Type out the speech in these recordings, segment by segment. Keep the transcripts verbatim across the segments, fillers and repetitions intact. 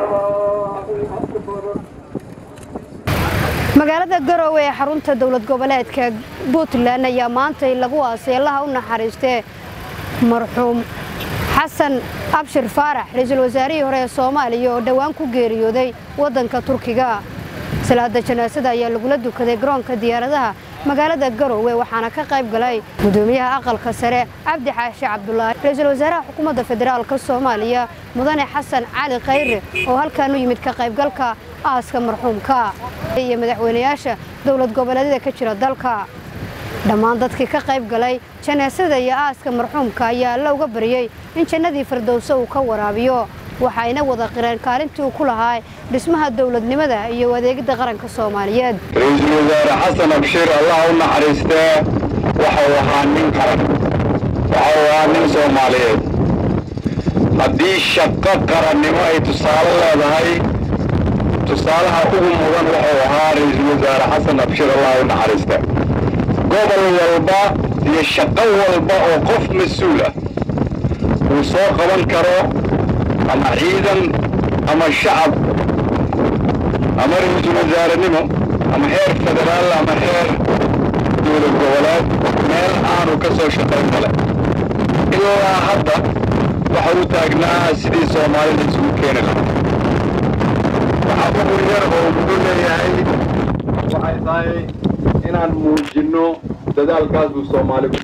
magaalada Garowe ee xarunta dawlad goboleedka Puntland ayaa maanta lagu aasay Allaha u naxariistay marxuum Xasan Abshir Faarax ra'iisul wasaarihii hore ee Soomaaliya oo dhawaan ku geeriyooday wadanka Turkiga. salaada janaasada ayaa lagu la dukaday garoonka diyaaradaha magaalada Garowe waxaana ka qayb galay gudoomiyaha aqalka sare Cabdi Xaashi Cabdullaahi ra'iisul wasaaraha xukuumadda federaalka Soomaaliya mudane Xasan Cali Khayre oo halkaan u yimid ka qaybgalka aaska marxuumka iyo madaxweynayaasha dawlad goboleedyada ka jira dalka. dhammaan dadkii ka qayb galay janaasada iyo aaska marxuumka ayaa la uga bariyay in jannadii firdowsa uu ka waraabiyo waxayna wada qireen kaalintii uu ku lahaa dhismaha dawladnimada iyo adeegida qaranka Soomaaliyeed. ra'iisul wasaare Xasan Abshir Allah u naxariistay waxa uu ahaa nin qaran waxa uu ahaa nin Soomaaliyeed haddii shaqo qarannimo ay tusaale leedahay tusaalaha ugu mudan waxa uu ahaa ra'iisul wasaare Xasan Abshir Allah u naxariistay gobol walba iyo shaqo walba oo qof mas'uul ah uu soo qaban karo ama ciidan ama shacab ama ra'iisul wasaarenimo ama heer federaal ama heer dawlad goboleed meel aanu ka soo shaqayn kale ilaa hadda waxa uu taagnaa sidii Soomaalida isugu keeni lahaa waxa ugu yar oo ugu leeyahay waxay tahay inaan muujino dadaalkaas uu Soomaalidu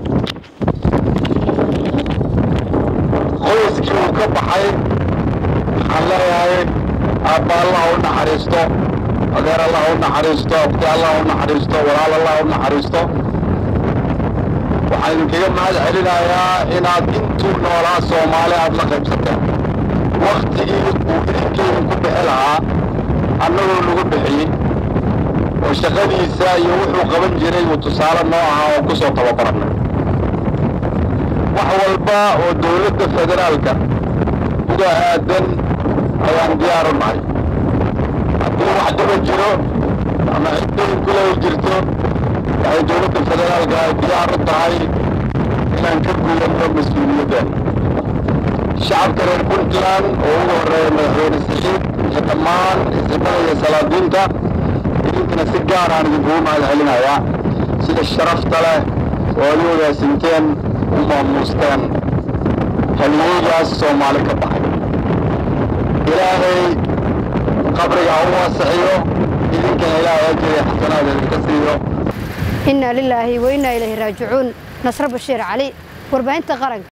qoyskii uu ka baxay waxaan leeyahay aabba Allah u naxariisto adeer Allah u naxariisto abti Allah u naxariisto walaal Allah u naxariisto waxaan idinkaga mahad celinayaa inaad intuu noolaa Soomaali aad la qaybsateen waqtigii uu idinkeeda ku bixi lahaa annagoo lagu bixiyey oo shaqadiisa iyo wuxuu qaban jiray uu tusaale noo ahaa oo ku soo tababaranay wax walba oo dawladda federaalka uga aadan ayaan diyaar u nahay haddii wax daba jiro ama cidday kula jirto waxay dawladda federaalka diyaar u tahay inaan ka guulanno mas-uuliyaddeena shacabka reer Puntland oo ugu horreeya madaxweyne Saxiid iyo dhammaan ismada iyo salaadiinta idinkana si gaar aan idinkugu mahad celinayaa sida sharafta leh oo aad u wadaagsanteen u maamuusteen halyeegaas Soomaali ka baxay ilaahay qabriga u waasixiyo idinkana ilaahay ajri xasanaad idinka siiyo. inna lillahi wa inna ilayhi raaji'uun. Nasr Bashiir Cali warbaahinta qaranka